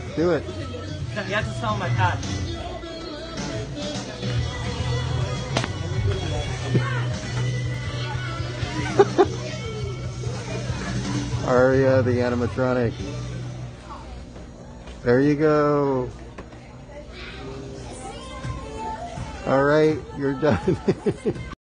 Do it. You have to smell my patch. Aria, the animatronic. There you go. All right, you're done.